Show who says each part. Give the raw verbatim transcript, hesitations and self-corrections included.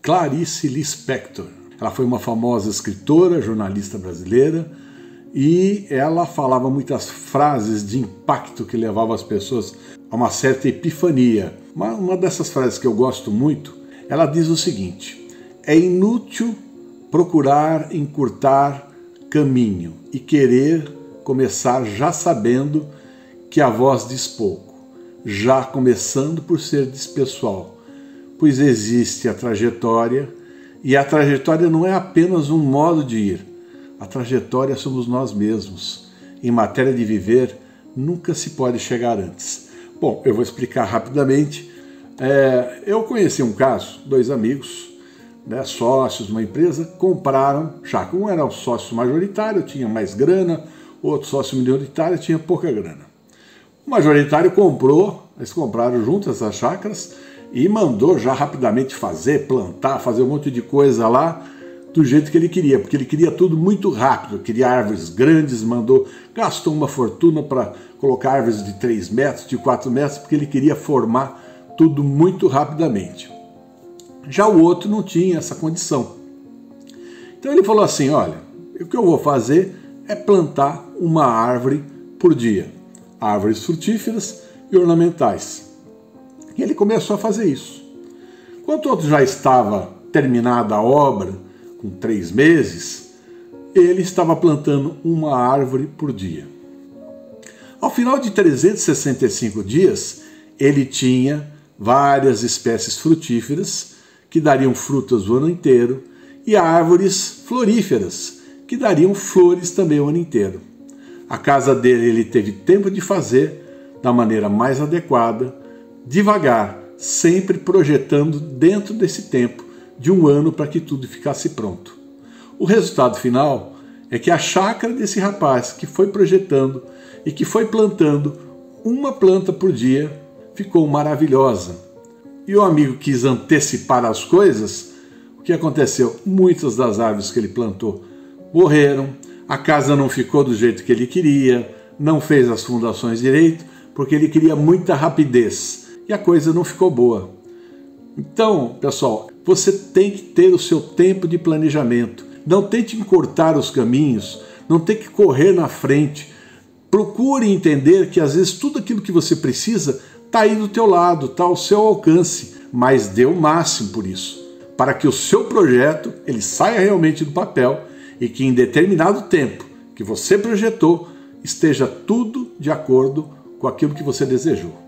Speaker 1: Clarice Lispector. Ela foi uma famosa escritora, jornalista brasileira, e ela falava muitas frases de impacto que levavam as pessoas a uma certa epifania. Uma, uma dessas frases que eu gosto muito, ela diz o seguinte: é inútil procurar encurtar caminho e querer começar já sabendo que a voz diz pouco, já começando por ser despessoal, pois existe a trajetória, e a trajetória não é apenas um modo de ir, a trajetória somos nós mesmos. Em matéria de viver, nunca se pode chegar antes. Bom, eu vou explicar rapidamente. É, eu conheci um caso, dois amigos, né, sócios de uma empresa, compraram chácara. Um era o sócio majoritário, tinha mais grana, o outro sócio minoritário tinha pouca grana. O majoritário comprou, eles compraram juntas essas chácaras e mandou já rapidamente fazer, plantar, fazer um monte de coisa lá, do jeito que ele queria, porque ele queria tudo muito rápido, queria árvores grandes, mandou, gastou uma fortuna para colocar árvores de três metros, de quatro metros, porque ele queria formar tudo muito rapidamente. Já o outro não tinha essa condição. Então ele falou assim: olha, o que eu vou fazer é plantar uma árvore por dia, árvores frutíferas e ornamentais. E ele começou a fazer isso. Quando o outro já estava terminada a obra, com três meses, ele estava plantando uma árvore por dia. Ao final de trezentos e sessenta e cinco dias, ele tinha várias espécies frutíferas que dariam frutas o ano inteiro e árvores floríferas que dariam flores também o ano inteiro. A casa dele ele teve tempo de fazer da maneira mais adequada, devagar, sempre projetando dentro desse tempo de um ano para que tudo ficasse pronto. O resultado final é que a chácara desse rapaz que foi projetando e que foi plantando uma planta por dia ficou maravilhosa. E o amigo quis antecipar as coisas. O que aconteceu? Muitas das árvores que ele plantou morreram, a casa não ficou do jeito que ele queria, não fez as fundações direito, porque ele queria muita rapidez e a coisa não ficou boa. Então, pessoal, você tem que ter o seu tempo de planejamento. Não tente encurtar os caminhos, não tem que correr na frente. Procure entender que às vezes tudo aquilo que você precisa está aí do teu lado, está ao seu alcance, mas dê o máximo por isso, para que o seu projeto ele saia realmente do papel e que em determinado tempo que você projetou esteja tudo de acordo com aquilo que você desejou.